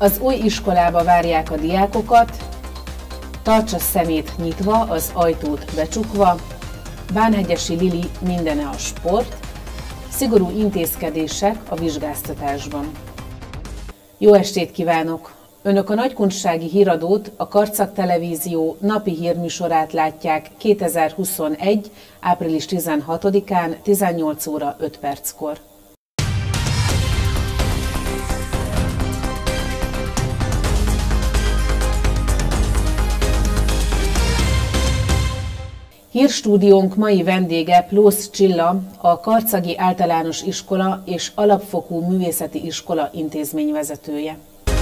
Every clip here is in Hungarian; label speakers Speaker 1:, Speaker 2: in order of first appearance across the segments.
Speaker 1: Az új iskolába várják a diákokat, tartsa szemét nyitva, az ajtót becsukva, Bánhegyesi Lili mindene a sport, szigorú intézkedések a vizsgáztatásban. Jó estét kívánok! Önök a Nagykunsági Híradót, a Karcag Televízió napi hírműsorát látják 2021. április 16-án 18 óra 5 perckor. Hírstúdiónk mai vendége Plósz Csilla, a Karcagi Általános Iskola és Alapfokú Művészeti Iskola intézményvezetője.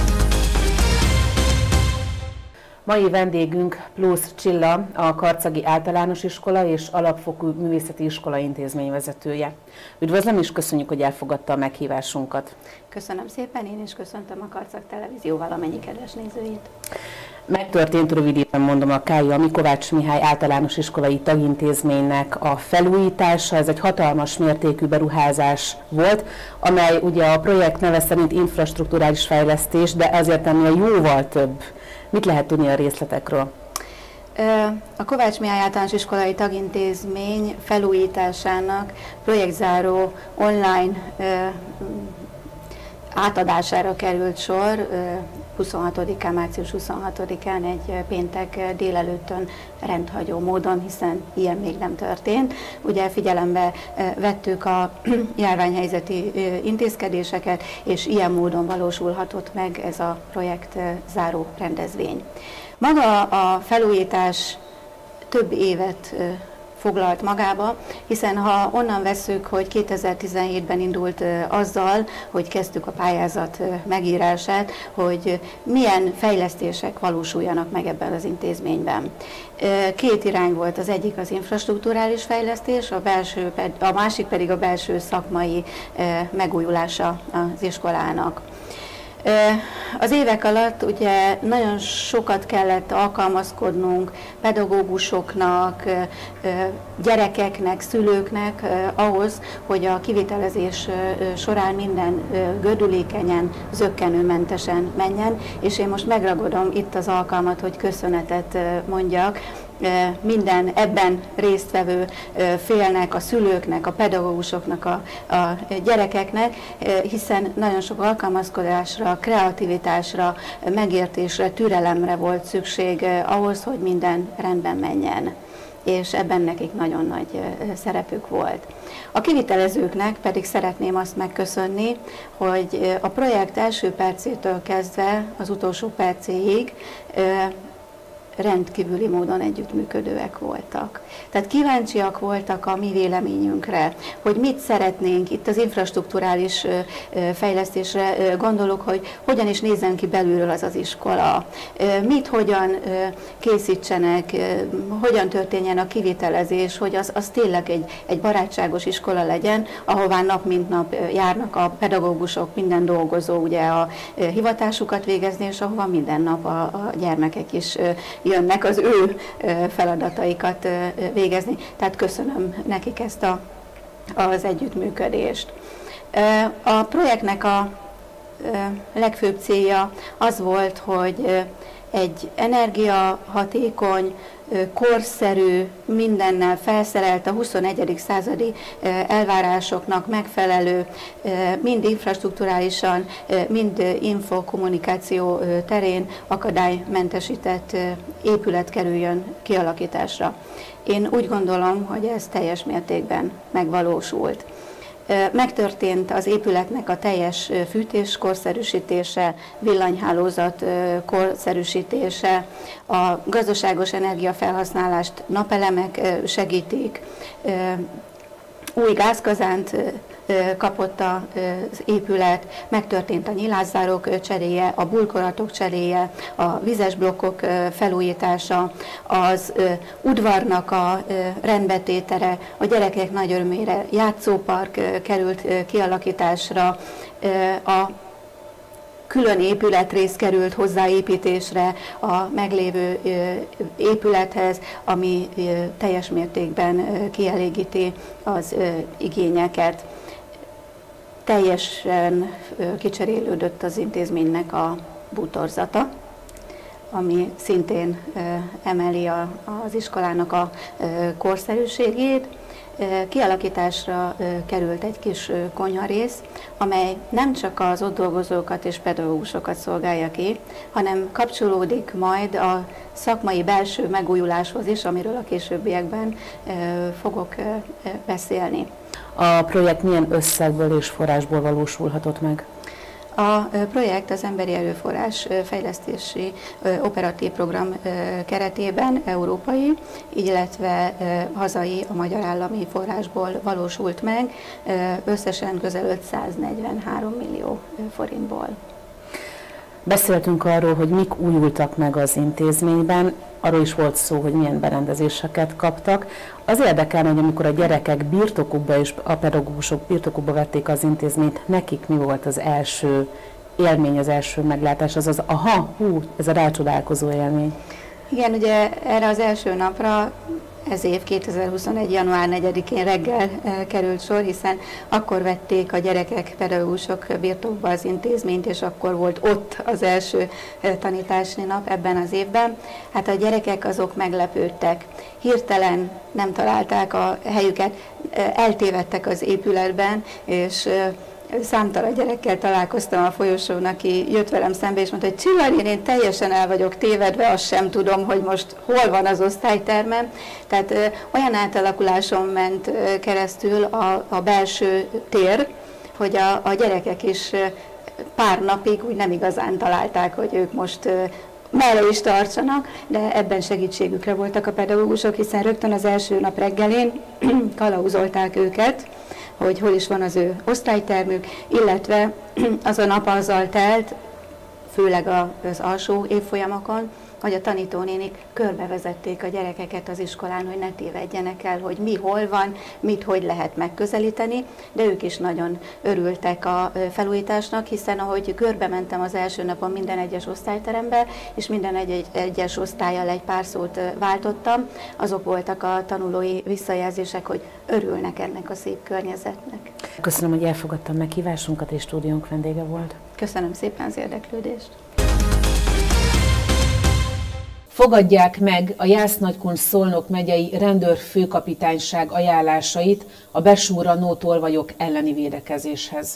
Speaker 1: Mai vendégünk Plósz Csilla, a Karcagi Általános Iskola és Alapfokú Művészeti Iskola intézményvezetője. Üdvözlöm és köszönjük, hogy elfogadta a meghívásunkat.
Speaker 2: Köszönöm szépen, én is köszöntöm a Karcag Televízió valamennyi kedves nézőjét.
Speaker 1: Megtörtént, rövidében mondom, a K.J. Kovács Mihály Általános Iskolai Tagintézménynek a felújítása. Ez egy hatalmas mértékű beruházás volt, amely ugye a projekt neve szerint infrastrukturális fejlesztés, de azért ennél jóval több. Mit lehet tudni a részletekről?
Speaker 2: A Kovács Mihály Általános Iskolai Tagintézmény felújításának projektzáró online átadására került sor 26-án, március 26-án egy péntek délelőttön rendhagyó módon, hiszen ilyen még nem történt. Ugye figyelembe vettük a járványhelyzeti intézkedéseket, és ilyen módon valósulhatott meg ez a projekt záró rendezvény. Maga a felújítás több évet foglalt magába, hiszen ha onnan vesszük, hogy 2017-ben indult azzal, hogy kezdtük a pályázat megírását, hogy milyen fejlesztések valósuljanak meg ebben az intézményben. Két irány volt, az egyik az infrastrukturális fejlesztés, a másik pedig a belső szakmai megújulása az iskolának. Az évek alatt ugye nagyon sokat kellett alkalmazkodnunk pedagógusoknak, gyerekeknek, szülőknek ahhoz, hogy a kivitelezés során minden gördülékenyen, zökkenőmentesen menjen, és én most megragadom itt az alkalmat, hogy köszönetet mondjak minden ebben résztvevő félnek, a szülőknek, a pedagógusoknak, a gyerekeknek, hiszen nagyon sok alkalmazkodásra, kreativitásra, megértésre, türelemre volt szükség ahhoz, hogy minden rendben menjen, és ebben nekik nagyon nagy szerepük volt. A kivitelezőknek pedig szeretném azt megköszönni, hogy a projekt első percétől kezdve az utolsó percéig rendkívüli módon együttműködőek voltak. Tehát kíváncsiak voltak a mi véleményünkre, hogy mit szeretnénk, itt az infrastrukturális fejlesztésre gondolok, hogy hogyan is nézzen ki belülről az az iskola, mit, hogyan készítsenek, hogyan történjen a kivitelezés, hogy az tényleg egy barátságos iskola legyen, ahová nap mint nap járnak a pedagógusok, minden dolgozó ugye a hivatásukat végezni, és ahova minden nap a gyermekek is jönnek az ő feladataikat végezni. Tehát köszönöm nekik ezt az együttműködést. A projektnek a legfőbb célja az volt, hogy egy energiahatékony, korszerű, mindennel felszerelt, a 21. századi elvárásoknak megfelelő, mind infrastrukturálisan, mind infokommunikáció terén akadálymentesített épület kerüljön kialakításra. Én úgy gondolom, hogy ez teljes mértékben megvalósult. Megtörtént az épületnek a teljes fűtés korszerűsítése, villanyhálózat korszerűsítése, a gazdaságos energiafelhasználást napelemek segítik, új gázkazánt kapott az épület, megtörtént a nyilászárók cseréje, a bulkoratok cseréje, a vizes blokkok felújítása, az udvarnak a rendbetétere, a gyerekek nagy örömére játszópark került kialakításra, a külön épületrész került hozzáépítésre a meglévő épülethez, ami teljes mértékben kielégíti az igényeket. Teljesen kicserélődött az intézménynek a bútorzata, ami szintén emeli az iskolának a korszerűségét. Kialakításra került egy kis konyharész, amely nem csak az ott dolgozókat és pedagógusokat szolgálja ki, hanem kapcsolódik majd a szakmai belső megújuláshoz is, amiről a későbbiekben fogok beszélni.
Speaker 1: A projekt milyen összegből és forrásból valósulhatott meg?
Speaker 2: A projekt az Emberi Erőforrás Fejlesztési Operatív Program keretében európai, illetve hazai, a magyar állami forrásból valósult meg, összesen közel 543 millió forintból.
Speaker 1: Beszéltünk arról, hogy mik újultak meg az intézményben, arról is volt szó, hogy milyen berendezéseket kaptak. Az érdekel, hogy amikor a gyerekek birtokukba és a pedagógusok birtokukba vették az intézményt, nekik mi volt az első élmény, az első meglátás, azaz, ez a rácsodálkozó élmény.
Speaker 2: Igen, ugye erre az első napra ez év 2021. január 4-én reggel került sor, hiszen akkor vették a gyerekek, pedagógusok birtokba az intézményt, és akkor volt ott az első tanítási nap ebben az évben. Hát a gyerekek azok meglepődtek. Hirtelen nem találták a helyüket, eltévedtek az épületben, és számtalan gyerekkel találkoztam a folyosón, aki jött velem szembe, és mondta, hogy Csillar, én teljesen el vagyok tévedve, azt sem tudom, hogy most hol van az osztálytermem. Tehát olyan átalakuláson ment keresztül a belső tér, hogy a gyerekek is pár napig úgy nem igazán találták, hogy ők most merre is tartsanak, de ebben segítségükre voltak a pedagógusok, hiszen rögtön az első nap reggelén kalauzolták őket, hogy hol is van az ő osztálytermük, illetve az a nap azzal telt, főleg az alsó évfolyamokon, hogy a tanítónénik körbevezették a gyerekeket az iskolán, hogy ne tévedjenek el, hogy mi hol van, mit hogy lehet megközelíteni, de ők is nagyon örültek a felújításnak, hiszen ahogy körbe mentem az első napon minden egyes osztályterembe, és minden egyes osztállyal egy pár szót váltottam, azok voltak a tanulói visszajelzések, hogy örülnek ennek a szép környezetnek.
Speaker 1: Köszönöm, hogy elfogadtam meghívásunkat, és stúdiónk vendége volt.
Speaker 2: Köszönöm szépen az érdeklődést.
Speaker 1: Fogadják meg a Jász-Nagykun-Szolnok megyei rendőrfőkapitányság ajánlásait a besúranó tolvajok elleni védekezéshez.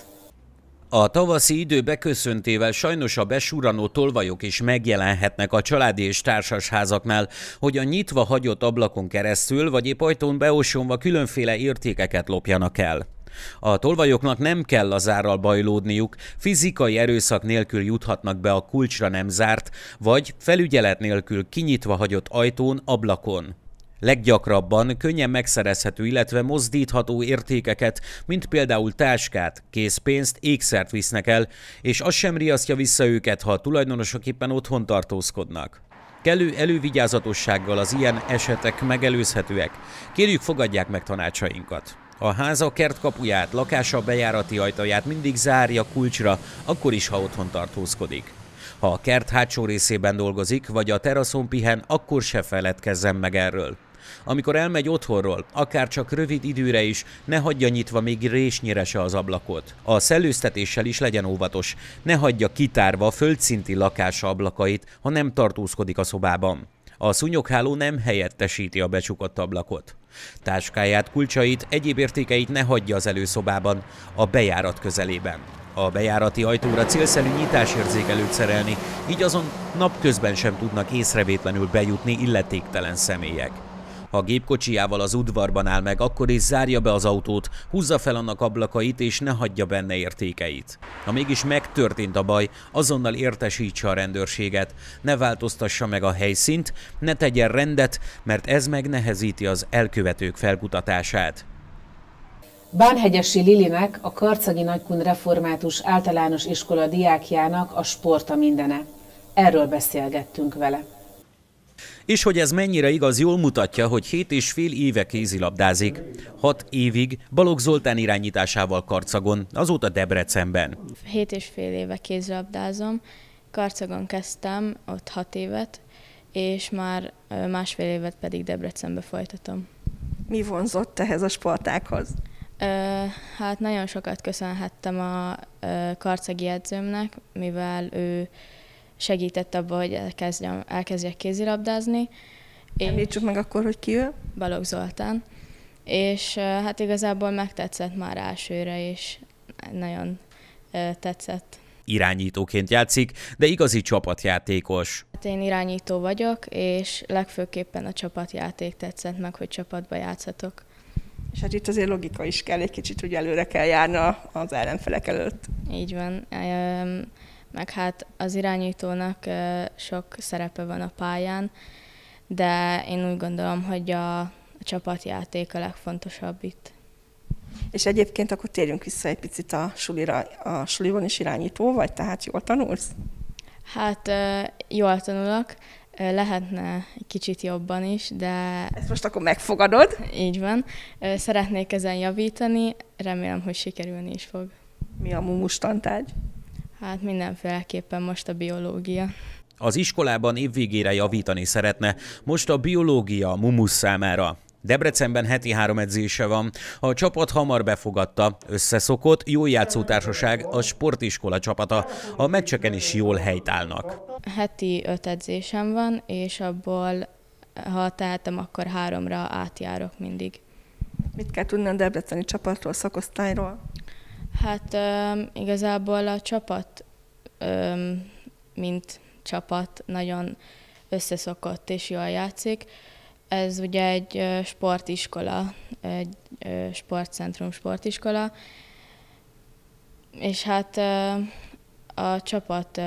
Speaker 3: A tavaszi idő beköszöntével sajnos a besúranó tolvajok is megjelenhetnek a családi és társasházaknál, hogy a nyitva hagyott ablakon keresztül vagy épp ajtón beosonva különféle értékeket lopjanak el. A tolvajoknak nem kell a zárral bajlódniuk, fizikai erőszak nélkül juthatnak be a kulcsra nem zárt, vagy felügyelet nélkül kinyitva hagyott ajtón, ablakon. Leggyakrabban könnyen megszerezhető, illetve mozdítható értékeket, mint például táskát, készpénzt, ékszert visznek el, és az sem riasztja vissza őket, ha a tulajdonosok éppen otthon tartózkodnak. Kellő elővigyázatossággal az ilyen esetek megelőzhetőek. Kérjük, fogadják meg tanácsainkat. A háza kertkapuját, lakása bejárati ajtaját mindig zárja kulcsra, akkor is, ha otthon tartózkodik. Ha a kert hátsó részében dolgozik, vagy a teraszon pihen, akkor se feledkezzen meg erről. Amikor elmegy otthonról, akár csak rövid időre is, ne hagyja nyitva még résnyire se az ablakot. A szellőztetéssel is legyen óvatos, ne hagyja kitárva a földszinti lakása ablakait, ha nem tartózkodik a szobában. A szúnyogháló nem helyettesíti a becsukott ablakot. Táskáját, kulcsait, egyéb értékeit ne hagyja az előszobában, a bejárat közelében. A bejárati ajtóra célszerű nyitásérzékelőt szerelni, így azon napközben sem tudnak észrevétlenül bejutni illetéktelen személyek. Ha a gépkocsijával az udvarban áll meg, akkor is zárja be az autót, húzza fel annak ablakait és ne hagyja benne értékeit. Ha mégis megtörtént a baj, azonnal értesítse a rendőrséget, ne változtassa meg a helyszínt, ne tegyen rendet, mert ez megnehezíti az elkövetők felkutatását.
Speaker 1: Bánhegyesi Lilinek, a Karcagi Nagykun Református Általános Iskola diákjának a sport a mindene. Erről beszélgettünk vele.
Speaker 3: És hogy ez mennyire igaz, jól mutatja, hogy 7,5 éve kézilabdázik. 6 évig Balogh Zoltán irányításával Karcagon, azóta Debrecenben.
Speaker 4: 7,5 éve kézilabdázom, Karcagon kezdtem, ott 6 évet, és már másfél évet pedig Debrecenbe folytatom.
Speaker 5: Mi vonzott ehhez a sportághoz?
Speaker 4: Hát nagyon sokat köszönhettem a karcagi edzőmnek, mivel ő segített abban, hogy elkezdjek kézilabdázni.
Speaker 5: Említsük meg akkor, hogy ki ő?
Speaker 4: Balogh Zoltán. És hát igazából megtetszett már elsőre, és nagyon tetszett.
Speaker 3: Irányítóként játszik, de igazi csapatjátékos.
Speaker 4: Hát én irányító vagyok, és legfőképpen a csapatjáték tetszett meg, hogy csapatba játszhatok.
Speaker 5: És hát itt azért logika is kell, egy kicsit, hogy előre kell járni az ellenfelek előtt.
Speaker 4: Így van. Meg hát az irányítónak sok szerepe van a pályán, de én úgy gondolom, hogy a csapatjáték a legfontosabb itt.
Speaker 5: És egyébként akkor térjünk vissza egy picit a sulira. A suliban is irányító vagy, tehát jól tanulsz?
Speaker 4: Hát jól tanulok, lehetne egy kicsit jobban is, de...
Speaker 5: Ezt most akkor megfogadod?
Speaker 4: Így van. Szeretnék ezen javítani, remélem, hogy sikerülni is fog.
Speaker 5: Mi a mumus tantárgy?
Speaker 4: Hát mindenféleképpen most a biológia.
Speaker 3: Az iskolában évvégére javítani szeretne, most a biológia a mumus számára. Debrecenben heti 3 edzése van. A csapat hamar befogadta, összeszokott, jól játszó társaság, a sportiskola csapata. A meccseken is jól helytállnak.
Speaker 4: Heti 5 edzésem van, és abból, ha tehetem, akkor 3-ra átjárok mindig.
Speaker 5: Mit kell tudni a debreceni csapatról, szakosztályról?
Speaker 4: Hát igazából a csapat, mint csapat, nagyon összeszokott és jól játszik. Ez ugye egy sportiskola, egy sportcentrum sportiskola, és hát a csapat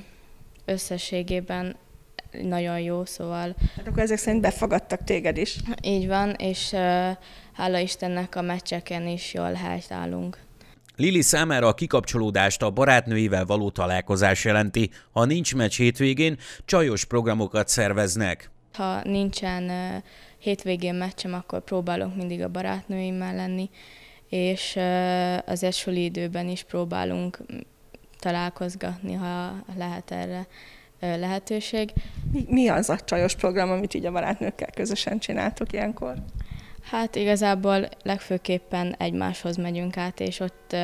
Speaker 4: összességében nagyon jó, szóval...
Speaker 5: Hát akkor ezek szerint befogadtak téged is.
Speaker 4: Így van, és hála Istennek a meccseken is jól helytállunk.
Speaker 3: Lili számára a kikapcsolódást a barátnőivel való találkozás jelenti. Ha nincs meccs hétvégén, csajos programokat szerveznek.
Speaker 4: Ha nincsen hétvégén meccsem, akkor próbálok mindig a barátnőimmel lenni, és azért suli időben is próbálunk találkozgatni, ha lehet erre lehetőség.
Speaker 5: Mi az a csajos program, amit így a barátnőkkel közösen csináltok ilyenkor?
Speaker 4: Hát igazából legfőképpen egymáshoz megyünk át, és ott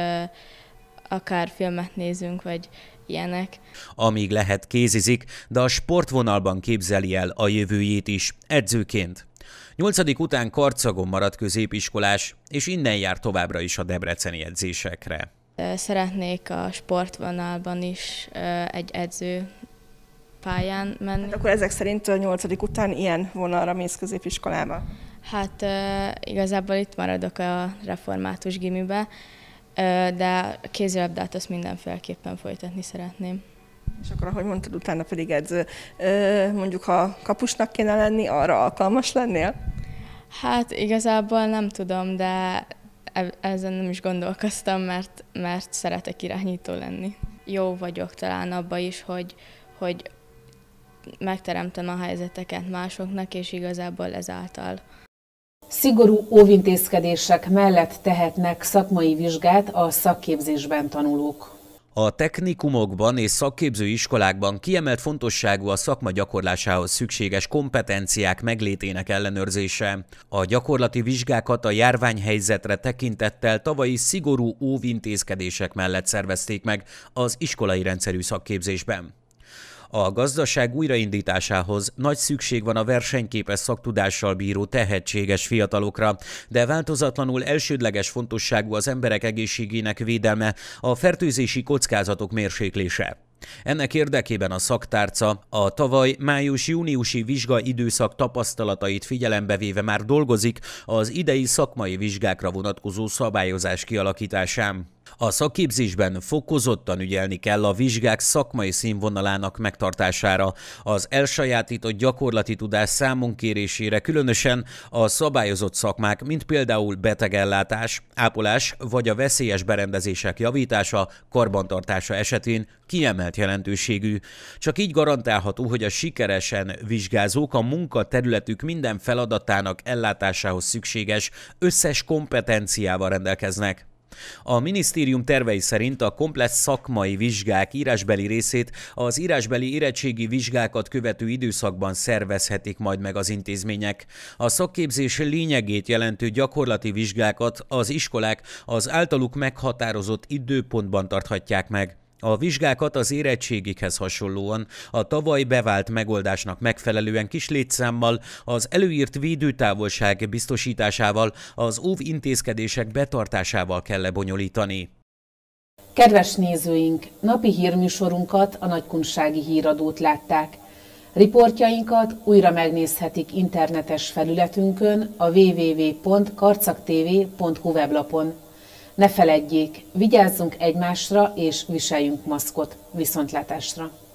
Speaker 4: akár filmet nézünk, vagy ilyenek.
Speaker 3: Amíg lehet, kézizik, de a sportvonalban képzeli el a jövőjét is, edzőként. 8. után Karcagon maradt középiskolás, és innen jár továbbra is a debreceni edzésekre.
Speaker 4: Szeretnék a sportvonalban is egy edző pályán menni.
Speaker 5: Hát akkor ezek szerint a 8. után ilyen vonalra mész középiskolába?
Speaker 4: Hát igazából itt maradok a református gimibe, de a kézilabdát azt mindenféleképpen folytatni szeretném.
Speaker 5: És akkor, ahogy mondtad, utána pedig edző. Mondjuk, ha kapusnak kéne lenni, arra alkalmas lennél?
Speaker 4: Hát igazából nem tudom, de ezen nem is gondolkoztam, mert szeretek irányító lenni. Jó vagyok talán abban is, hogy megteremtem a helyzeteket másoknak, és igazából ezáltal.
Speaker 1: Szigorú óvintézkedések mellett tehetnek szakmai vizsgát a szakképzésben tanulók.
Speaker 3: A technikumokban és szakképző iskolákban kiemelt fontosságú a szakma gyakorlásához szükséges kompetenciák meglétének ellenőrzése. A gyakorlati vizsgákat a járványhelyzetre tekintettel tavalyi szigorú óvintézkedések mellett szervezték meg az iskolai rendszerű szakképzésben. A gazdaság újraindításához nagy szükség van a versenyképes szaktudással bíró tehetséges fiatalokra, de változatlanul elsődleges fontosságú az emberek egészségének védelme, a fertőzési kockázatok mérséklése. Ennek érdekében a szaktárca a tavaly május-júniusi vizsgaidőszak tapasztalatait figyelembe véve már dolgozik az idei szakmai vizsgákra vonatkozó szabályozás kialakításán. A szakképzésben fokozottan ügyelni kell a vizsgák szakmai színvonalának megtartására, az elsajátított gyakorlati tudás számon kérésére, különösen a szabályozott szakmák, mint például betegellátás, ápolás vagy a veszélyes berendezések javítása, karbantartása esetén kiemelt jelentőségű. Csak így garantálható, hogy a sikeresen vizsgázók a munkaterületük minden feladatának ellátásához szükséges összes kompetenciával rendelkeznek. A minisztérium tervei szerint a komplex szakmai vizsgák írásbeli részét az írásbeli érettségi vizsgákat követő időszakban szervezhetik majd meg az intézmények. A szakképzés lényegét jelentő gyakorlati vizsgákat az iskolák az általuk meghatározott időpontban tarthatják meg. A vizsgákat az érettségikhez hasonlóan a tavaly bevált megoldásnak megfelelően kis létszámmal, az előírt védőtávolság biztosításával, az óvintézkedések betartásával kell lebonyolítani.
Speaker 1: Kedves nézőink, napi hírműsorunkat, a Nagykunsági Híradót látták. Riportjainkat újra megnézhetik internetes felületünkön, a www.karcaktv.hu weblapon. Ne feledjék, vigyázzunk egymásra és viseljünk maszkot. Viszontlátásra!